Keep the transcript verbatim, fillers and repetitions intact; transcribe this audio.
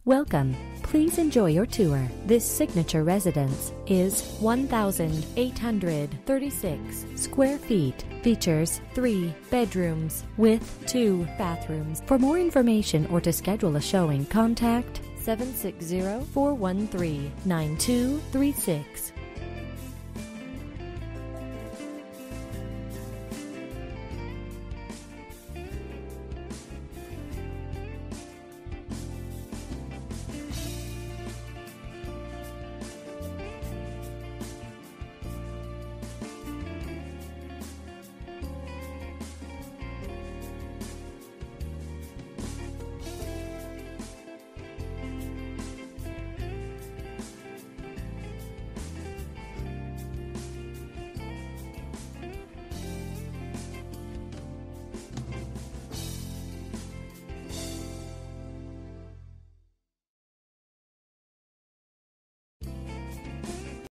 Welcome. Please enjoy your tour. This signature residence is one thousand eight hundred thirty-six square feet. Features three bedrooms with two bathrooms. For more information or to schedule a showing, contact seven six zero, four one three, nine two three six.